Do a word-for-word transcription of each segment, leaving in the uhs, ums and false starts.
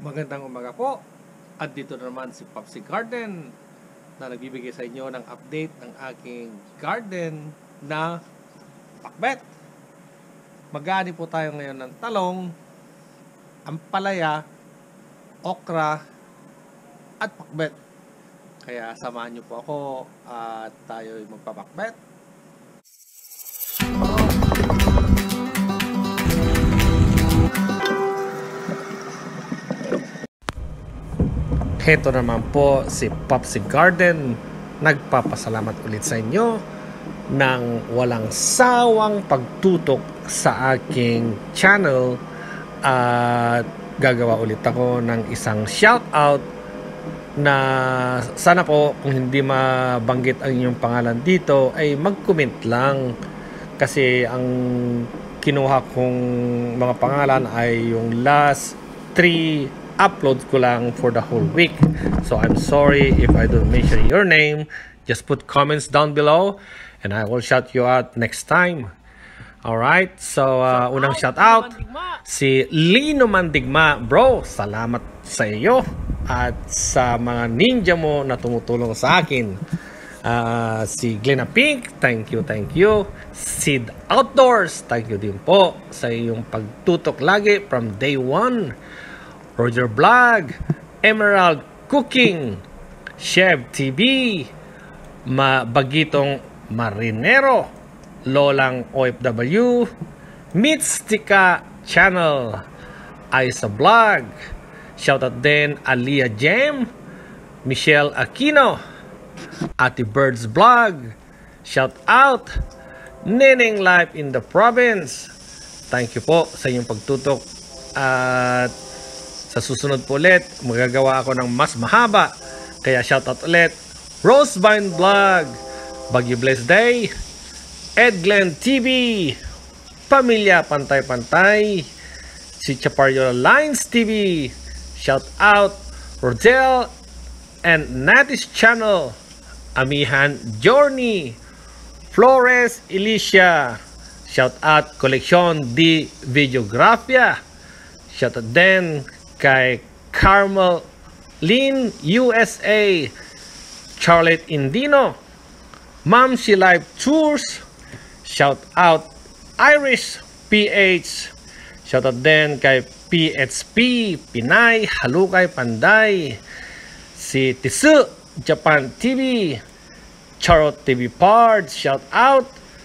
Magandang umaga po. At dito na naman si Popsy Garden na nagbibigay sa inyo ng update ng aking garden na pakbet. Mag-aani po tayo ngayon ng talong, ampalaya, okra, at pakbet. Kaya samahan niyo po ako at tayo'y magpapakbet. Heto naman po si Popsy Garden, nagpapasalamat ulit sa inyo ng walang sawang pagtutok sa aking channel at gagawa ulit ako ng isang shoutout na sana po kung hindi mabanggit ang inyong pangalan dito ay mag-comment lang, kasi ang kinuha kong mga pangalan ay yung last three upload ko lang for the whole week. So I'm sorry if I don't mention your name. Just put comments down below and I will shout you out next time. Alright, so uh, unang shout out si Lino Mandigma. Bro, salamat sa iyo at sa mga ninja mo na tumutulong sa akin. uh, Si Glenna Pink, thank you, thank you. Sid Outdoors, thank you din po sa iyong pagtutok lagi from day one. Roger Vlog, Emerald Cooking, Chef T V, Mabagitong Marinero, Lolang O F W, Mitstika Channel, Isa Vlog, shoutout din Alia Jem, Michelle Aquino, Ate Birds Vlog, shout out Neneng Life in the Province. Thank you po sa inyong pagtutok at sa susunod po ulit, magagawa ako ng mas mahaba. Kaya shoutout ulit, Rosevine Vlog, Bagyo Blessed Day, Ed Glenn T V, Pamilya Pantay-Pantay, si Chapariola Lines T V, shoutout Rodel and Natis Channel, Amihan Journey, Flores Alicia, shoutout Koleksyon di Videografia, shoutout din kay Carmel Lynn U S A, Charlotte Indino, Ma'am She Live Tours, shout out Irish P H, shout out din kay P H P Pinay Halukay Panday, si Tisu Japan T V, Charot T V Parts, shout out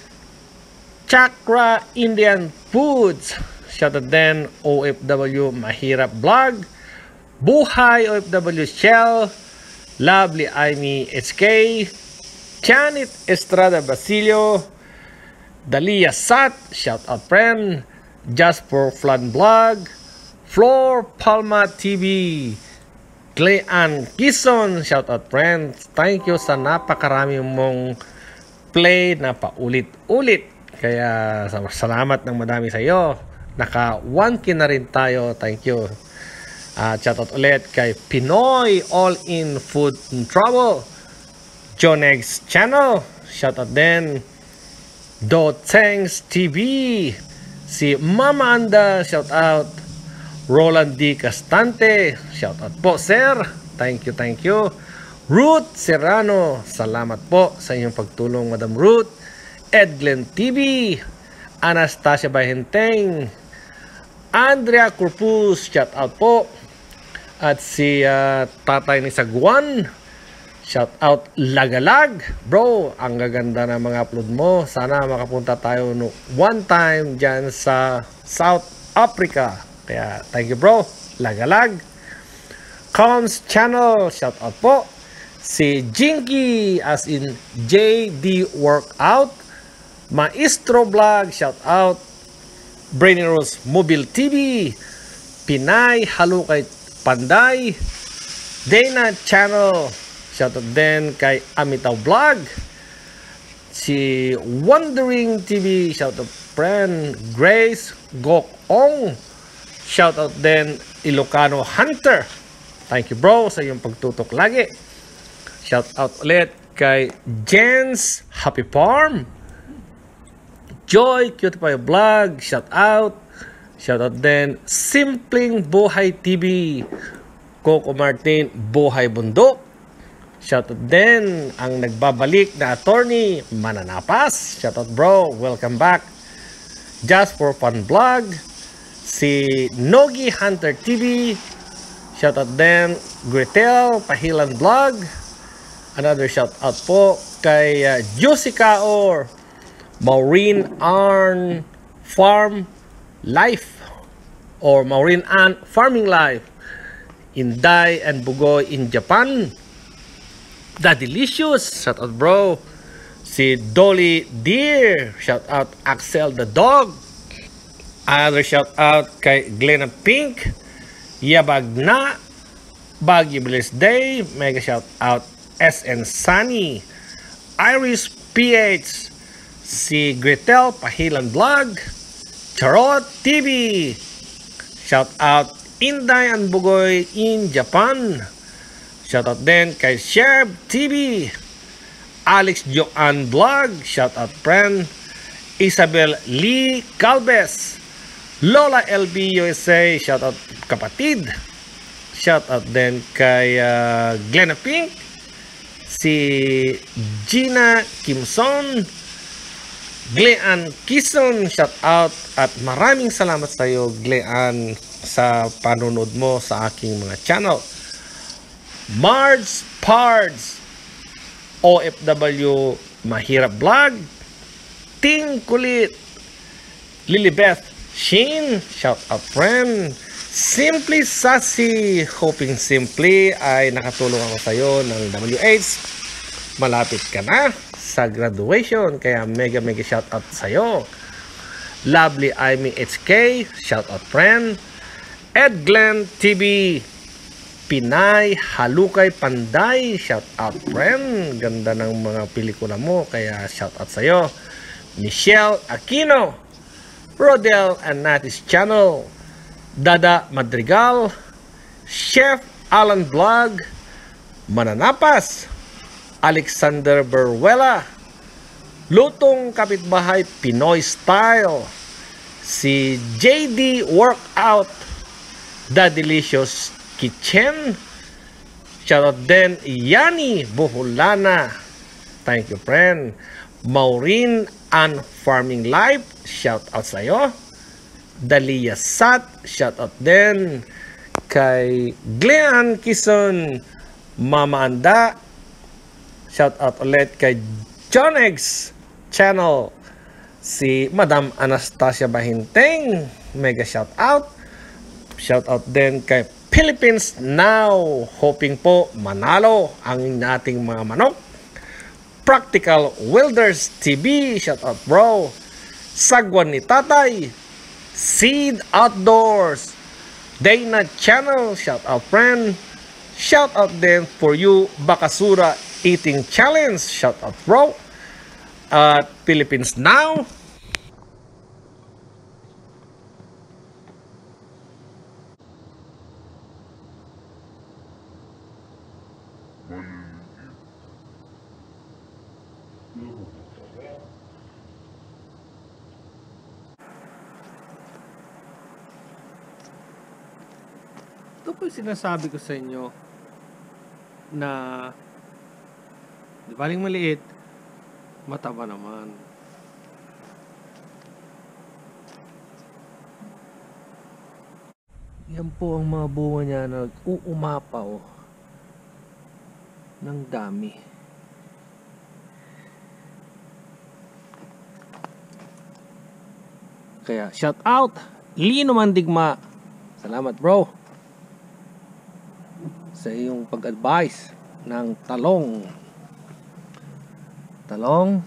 Chakra Indian Foods, shoutout din O F W Mahirap Vlog, Buhay O F W Shell, Lovely Amy H K, Janet Estrada Basilio, Dalia Sat, shoutout friend, Just for Flan Vlog, Floor Palma T V, Clean Kison, shoutout friend. Thank you sa napakarami mong play na paulit-ulit. Kaya salamat ng madami sa iyo. Naka one K na rin tayo. Thank you. Uh, shoutout ulit kay Pinoy All In Food and Travel, John Eggs Channel, shoutout din Do Thanks T V, si Mama Anda, shoutout Roland D. Castante, shoutout po sir. Thank you, thank you. Ruth Serrano, salamat po sa inyong pagtulong Madam Ruth. Ed Glenn T V, Anastasia Bahenteng, Andrea Corpus, shout out po. At si uh, Tatay ni Sagwan, shout out Lagalag. Bro, ang gaganda ng mga upload mo. Sana makapunta tayo no, one time dyan sa South Africa. Kaya thank you bro, Lagalag. Coms Channel, shout out po. Si Jinky, as in J D Workout. Maestro Vlog, shout out. Brainy Rose Mobile T V, Pinay Halukay Panday, Dana Channel, shoutout din kay Amitaw Vlog, si Wondering T V, shoutout friend Grace Gokong, shoutout din Ilocano Hunter. Thank you bro sa iyong pagtutok lagi. Shoutout ulit kay Jens Happy Farm, Joy Cute Pie Vlog, shout out. Shoutout din Simpleng Buhay T V, Coco Martin Buhay Bundok. Shoutout din ang nagbabalik na attorney Mananapas. Shoutout bro, welcome back. Just for Fun Vlog, si Nogi Hunter T V. Shoutout din Gretel Pahilan Vlog. Another shoutout po kay uh, Jessica or Maureen Arn Farm Life or Maureen Ann Farming Life, Inday and Bugoy in Japan. The Delicious, shout out bro. Si Dolly Deer, shout out Axel the Dog. Another shout out kay Glenna Pink, Yabag na, Baggy Bliss Day, mega shout out S N Sunny, Iris P H, si Gretel Pahilan Vlog, Charot T V, shout out Inday and Bugoy in Japan. Shout out din kay Sheb T V, Alex Joan Vlog, shout out friend, Isabel Lee Calves, Lola L B U S A, shout out kapatid. Shout out din kay uh, Glenna Pink, si Gina Kimson, Glean Kison, shout out at maraming salamat sa iyo Glean sa panunod mo sa aking mga channel. Marge Pards O F W Mahirap Vlog, Ting Kulit, Lilibeth Shin, shout out friend, Simply Sassy, hoping Simply ay nakatulong ako sa iyo ng W H. Malapit ka na sa graduation, kaya mega mega shout out sa iyo. Lovely Amy H K, shout out friend. Ed Glenn T V, Pinay Halukay Panday, shout out friend. Ganda ng mga pelikula mo, kaya shout out sa iyo. Michelle Aquino, Rodel and Natis Channel, Dada Madrigal, Chef Alan Vlog, Mananapas, Alexander Berwela, Lutong Kapitbahay Pinoy Style, si J D Workout, The Delicious Kitchen, shoutout din Yani Buhulana, thank you friend. Maureen Ann Farming Life, shoutout sa iyo. Dalia Sat, shoutout din kay Glean Kison, Mama Anda, shoutout ulit kay John X Channel, si Madam Anastasia Bahinteng, mega shoutout. Shoutout din kay Philippines Now, hoping po manalo ang nating mga manok. Practical Wilders T V, shoutout bro. Sagwan ni Tatay, Seed Outdoors, Dana Channel, shout out friend. Shout out din for you Bakasura Eating Challenge, shout out bro. At uh, Philippines Now. Ito po yung sinasabi ko sa inyo na di baling maliit, mataba naman. Yan po ang mga bunga niya na nag-uumapaw ng dami. Kaya shout out Lino Mandigma, salamat bro sa iyong pag-advise ng talong talong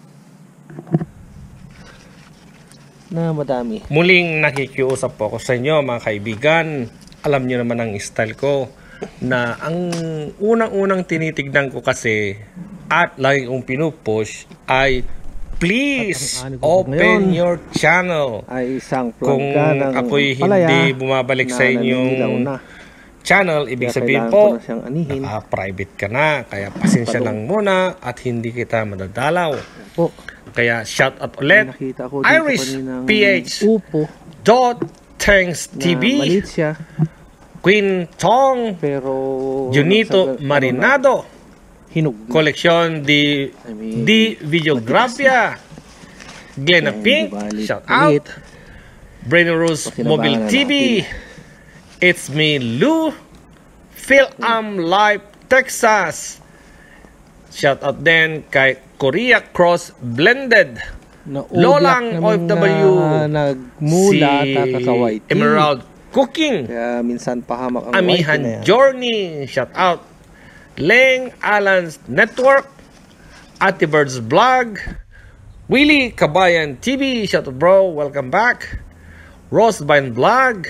na madami. Muling nakikiusap po ako sa inyo mga kaibigan. Alam niyo naman ang style ko na ang unang-unang tinitignan ko kasi at lagi kong pinupush ay please open your channel. Ay isang kung ako'y hindi bumabalik sa inyong channel, ibig kaya sabihin po naka-private ka na, kaya pasensya lang muna at hindi kita madadalaw po. Kaya shout out ulit Iris P H dot Tanks T V, maliit siya. Queen Tong, Pero Junito nagsag- Marinado, ano na, hinog na. Koleksyon di, I mean, di Videografia, Glenna Ayan, Pink, di bali, shout ulit. out, Brain Rose Pakinabangan Mobile na T V, It's Me Lou, Phil Am Live Texas, shout out din kay Korea Cross Blended, Lolang O F W, na nagmula si kakakaway. Emerald Cooking, Kaya minsan pahamak ang white na Amihan yan. Journey, shout out, Leng Alan's Network, Ate Bird's Vlog, Willie Kabayan T V, shout out bro, welcome back, Rosebine Vlog,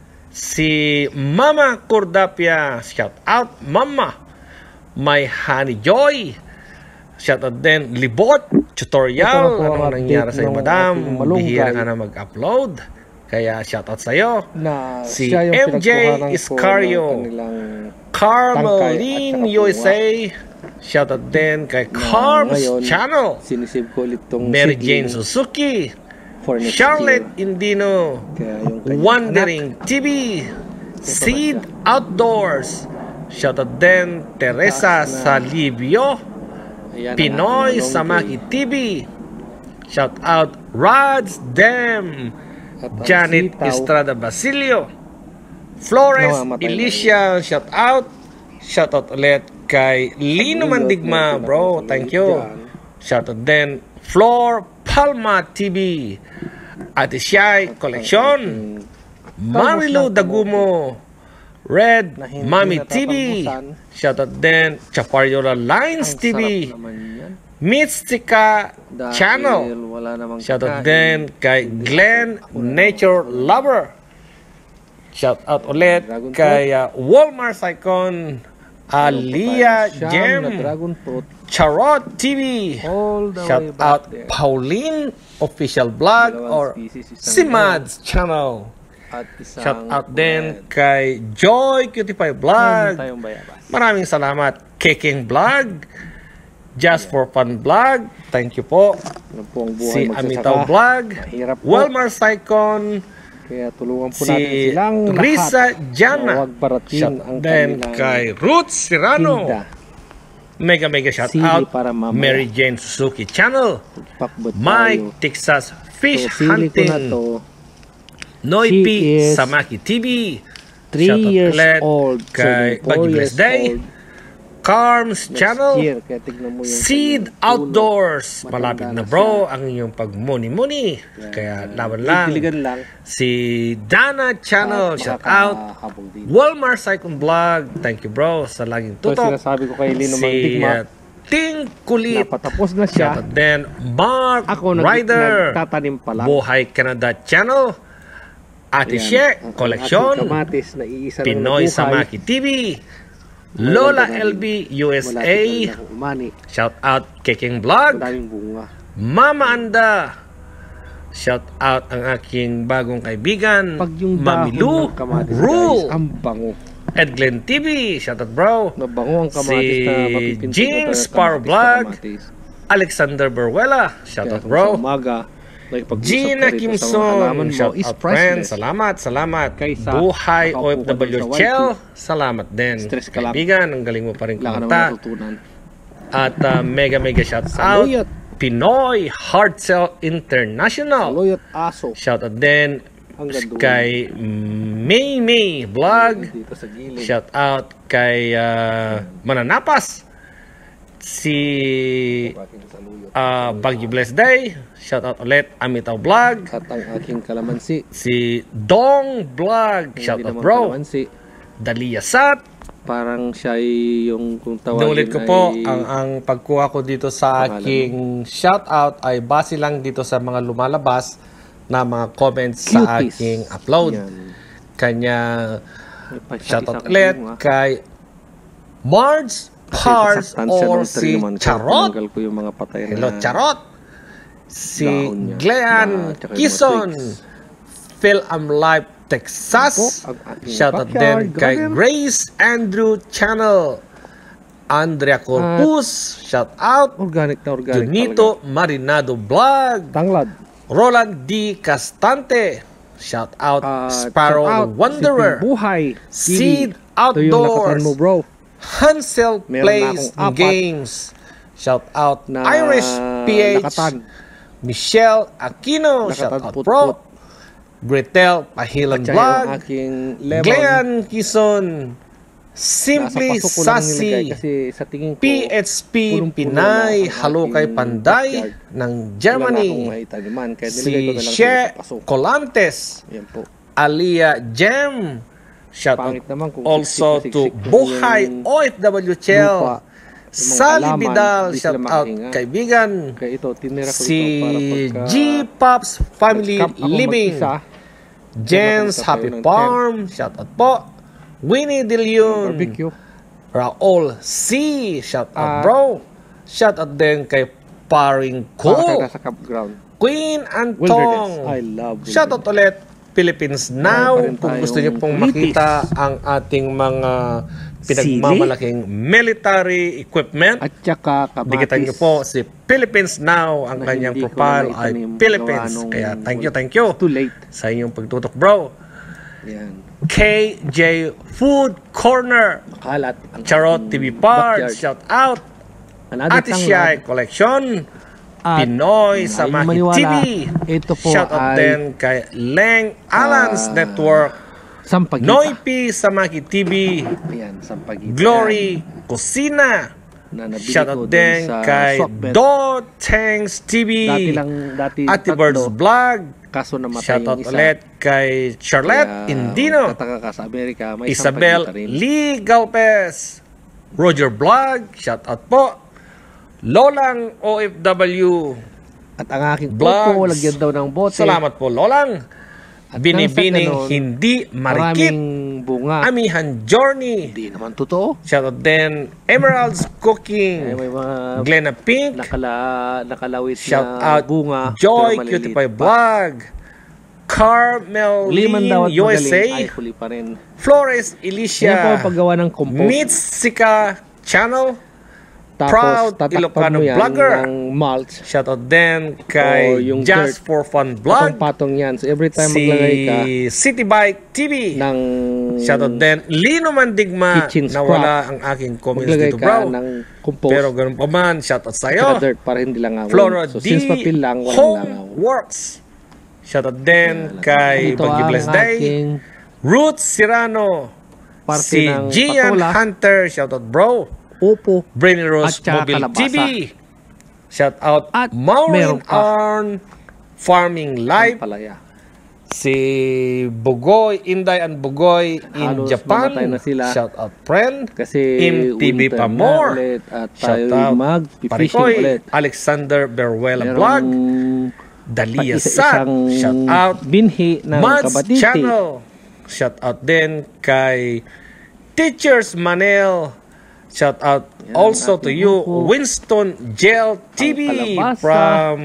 si Mama Cordapia, shout out Mama, My Honey Joy, shout out din Libot Tutorial, Ito na po ang anong nangyari update sa'yo ng madam, ating malunggay. bihira ka na mag-upload, kaya shout out sa'yo. Na Si siya yung M J pinagkuhanan ko Iscario, ng kanilang Carmeline tangkay at U S saka A, shout out din kay na Carms ngayon, Channel, sinisave ko ulit tong Mary seedling Jane Suzuki, for next Charlotte year. Indino, Kaya yung kanyang Wandering T V, Seed Outdoors, shout out din Teresa Taas na. Salivio, Ayan ang Pinoy ating Samaki malunggay. T V, shout out Rods Dem, At ang Janet sitaw, Estrada Basilio, Flores Namamatay na Alicia, shout out, shout out ulit kay Lino Pag-ulot, Mandigma medyo bro, nakakasungit thank you, dyan. shout out din Flor Palma T V, Ate Shai Collection, Marilu Dagumo, Red na hindi Mami T V, natatambusan. shout out din Chapariola Lines Ang T V, sarap naman yan. Mystica Dahil Channel, wala namang shout out kakain. din kay Glenn Nature Lover, shout out ulit Dragon kay uh, Walmart Icon Alia Siyam na Gem, dragon fruit Charot T V, all the way shout back out there. Pauline Official Vlog Dalawang or species, isang si red Mads Channel, at isang shout out din red. kay Joy Cutie Pie Meron Vlog, tayong bayabas. maraming salamat Keking Vlog, Just for Fun Vlog, thank you po, Ano po ang buhay si magsasaka. Amitaw Vlog, Mahirap po. Walmart Icon, Kaya tulungan po si natin silang Risa lahat Jana, na huwag parating shout ang then kanilang kay Ruth Serrano, tinda. mega mega shout Sili out para mamaya. Mary Jane Suzuki Channel, Pakbot Mike tayo. Texas Fish So, sili ko Hunting, na to. Noipi She is Samaki T V, three shout out years ulit old. So, kay four Baggy years Blessed Day, old Carms next Channel, year. Kaya tignan mo yung Seed kanyang ulo. Outdoors, Matanda malapit na na bro siya. ang inyong pagmuni-muni, Kaya, kaya laban lang. diligan lang. Si Dana Channel, At shout out. makakahabol din. Walmart Icon Vlog, thank you bro sa laging So, tutok. sinasabi ko kay Lino Si Mandigma, uh, Ting Kulit, napatapos na shout siya. out din. Mark Ako nag Ryder, nagtatanim pa lang. Buhay Canada Channel, Ate Ayan, She, ang- ang Collection, ating kamatis na iisa lang Pinoy nabuhay. Samaki T V, Wala Lola na L B U S Malapit A, na lang umani. shout out Keking Vlog, Madaming bunga. Mama Anda, shout out ang aking bagong kaibigan, Pag yung Mami dahon Lu, ng kamatis, Rule, guys, ang bango. Ed Glenn T V, shout out bro, Nabango ang kamatis Si na mapipinto ko Jinx talaga, Power kamatis na Vlog, kamatis. Alexander Berwela, shout Kaya out kung bro, sa umaga, nakipag-usap Gina ka rito sa mga Kimson, halaman mo, shout is out friends, priceless. salamat, salamat. Kaysa Buhay O nakaupo F ka W dun sa Chel, Y T. salamat din. Stress ka lang. Kaibigan, ang galing mo pa rin Wala ka naman kumanta. natutunan. At uh, mega mega shout out, Saluyot. Pinoy Hard Sell International. Saluyot aso. Shout out din Hanggang doon. kay May May Vlog. Dito sa gilid. Shout out kay uh, Mananapas. Si Bakit saluyot. uh, Baggy Blessed Day. Shout out ulit Amitaw Vlog. At ang aking kalamansi. Si Dong Vlog. Shout Hindi out naman bro. kalamansi. Dalia Sat. Parang siya ay yung kung tawagin Inulit ko po, ay ang, ang pagkuha ko dito sa Pangalan aking shoutout ay base lang dito sa mga lumalabas na mga comments sa cuties. aking upload. Yan. Kanya May pa- shoutout isa-isa ulit ko, ah. kay Marge Kasi Pars sasaktan siya or ng si naman. Kaya Charot. tinanggal ko yung mga patay na Hello Charot. Si dahon niya. Glean Na- tsaka yung Kison. mga twigs. Phil Am Live Texas. Opo, ang aking Shoutout backyard din kay garden. Grace Andrew Channel. Andrea Corpus, shout out. Organic na organic Junito Marinado Vlog. talaga. Tanglad. Roland D. Castante. shout out At Sparrow shout out, Wanderer, Simpleng Buhay Seed T V. Ito yung Outdoors, lakatan mo, bro. Hansel Meron na Plays akong apat Games, shout out na Irish P H, lakatan. Michelle Aquino, shout Lakatan out put-put. bro, Gretel Pahilan At saka Vlog, yung aking lemon. Glenn Kison, Simply Nasa paso ko lang nilagay Sassy, kasi sa tingin ko, P H P punong-puno Pinay, na ang Halukay aking Panday backyard. ng wala na akong Germany, maitaniman. Kaya nilagay si ko na lang She sila sa paso. Colantes, Yan po. Alia Jem, shout out Pangit naman kung also siksik na to siksik yung Buhay O F W Chel, lupa. Yung mga Sally halaman, Vidal, di shout sila out makahinga. kaibigan, Kaya ito, tinira ko si ito para pagka G Pops Family nag-camp ako Living, mag-isa, Jen's Diyan ako Happy magtatayo ng Farm, shout out po, Winnie De Leon, barbecue. Raul C, shout out At- bro, shout out din kay Paring Para Ko, ka sa campground. Queen Wilderness. Antong, I love shout out ulit Philippines Now. Meron pa rin Kung gusto niyo tayong pong litis. makita ang ating mga pinagmamalaking military equipment, At saka kabatis. dikitan niyo po si Philippines Now. Ang Na kanyang hindi ko profile na ay naitanim Philippines. gawa nung Kaya thank you, thank you Too late. sa inyong pagtutok bro. Yan. K J Food Corner, Kalat. ang Charot T aking V Parts, backyard. shout out. Another Ate tanglad. Shai Collection, At Pinoy ayaw sa Maki maniwala, T V. ito po Shout out ay din kay Leng Alans ah, Network, Sampaguita. Noipi sa Maki T V, Yan, Sampaguita. Glory Kusina. Na nabili Shout ko out dun din sa kay Swapbet. Do Tanks T V, Dati lang, dati Ate tatlo, Birds Vlog. kaso namatay Shout out yung isa. ulit kay Charlotte Kaya, Indino, tataka ka sa Amerika, may Isabel Sampaguita rin. Lee Galpez, Roger Vlog, shout out po. Lolang O F W, At ang aking Vlogs. popo, lagyan daw ng bote. salamat po Lolang. At Binibining nang sa ganon, hindi marikit, Maraming bunga. Amihan Journey. Hindi naman totoo. Shout out din Emerald's Ay, Cooking, may mga Glenna Pink. nakala, nakalawit Shout na out bunga. Joy pero Cutie maliliit Pie pa. Vlog, Carmel Liman daw at U S magaling, ay A, huli pa rin. Flores Yan po ang Alicia, paggawa ng compost. Mitsika Channel. Tapos Proud tatakpan Ilocano mo yan vlogger. ng mulch. Shout out din kay O, yung Just dirt. for Fun Vlog, Patong-patong yan. So every time si maglagay ka City Bike T V. ng Shout out din Lino Mandigma, Kitchen scrap. nawala ang aking comments maglagay dito ka bro. ng compost. Pero ganun pa man, shout out Saka sa'yo. dirt para hindi langaw. Flora So D, since papel lang, walang langaw. Homeworks. Shout out din kay Ito Bagyo ang Blessed Day. aking Ruth Cirano. parte Si ng Gian patola. Hunter, shout out bro. Upo. Brainy Rose At saka Mobile kalabasa. T V. Shout out At Maureen meron pa. Arn Farming Life. Palaya. Si Bugoy, Inday and Bugoy in Halos Japan. mamatay na sila. Shout out friend. Kasi M T V winter pa na more. ulit at Shout tayo out mag-fishing Parikoy, ulit. Alexander Beruela Merong Vlog, Dalia Sat, isa-isang shout out binhi ng Mads Kabaditi. Channel. Shout out din kay Teachers Manel. Shout out Yan, also to ating you, buko. Winston Gel T V kalabasa. from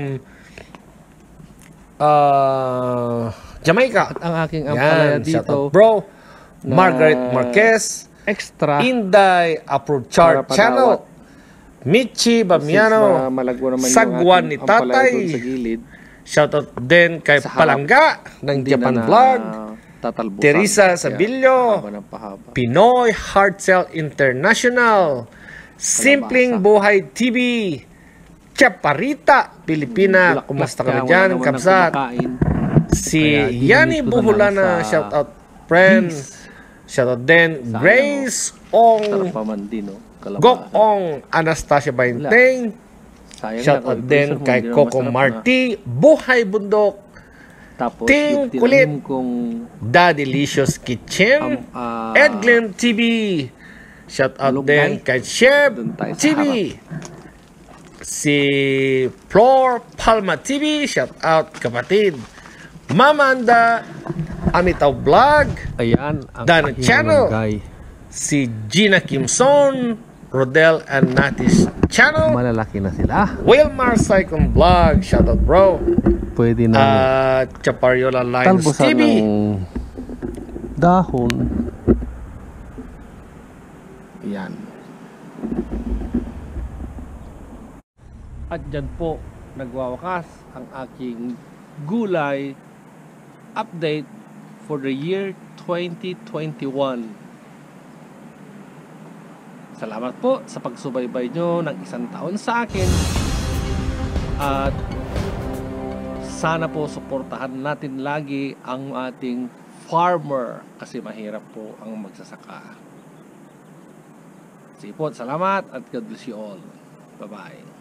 uh, Jamaica. At ang aking ampalaya Yan, shout dito, out bro. na Margaret Marquez, extra. Inday Approved Chart Para Channel, padawat. Michi Since Bamiano, ma- malagwa naman yung Sagwan ating ni ampalaya Tatay. doon sa gilid, shoutout din kay Sa harap. Palangga ng hindi Japan na Vlog, tatalbusan. Teresa Kaya Sabilio, pahaba ng pahaba. Pinoy Heart Cell International, Simpleng Buhay T V, Chaparita, Pilipina, Bulak-bulak kumusta ka kaya na wala dyan, naman ng Kabsat? kumakain. Si Kaya Yani dinidit ko na Buhulana, lang sa shoutout friend, beans. shoutout din, Sayang, Grace Sarap Ong, pa man din, no? Kalabasa. Gok Ong, Anastasia Bainteng, Sayang shoutout na, din kung kay hindi na Coco masarap na. Marti, Buhay Bundok, Tapos, Ting yung Kulit. tinanim kong Daddelicious Kitchen, um, ah, Edglin T V, shout out din Malunggay. kay Chef Doon tayo sa T V, si Flor Palma T V, shout out kapatid, Mama Anda, Amitaw Vlog, ayan, ang Dan aking Channel, malunggay. si Gina Kimson, Rodel and Natis Channel, Malalaki na sila. Wilmar Cyclone Vlog, shout out bro, Pwede na at Chapariola Lines T talbusan V, ng dahon. Yan. At dyan po nagwawakas ang aking gulay update for the year twenty twenty-one. Salamat po sa pagsubaybay nyo ng isang taon sa akin. At sana po suportahan natin lagi ang ating farmer kasi mahirap po ang magsasaka. Sige po, salamat at God bless you all. Bye-bye.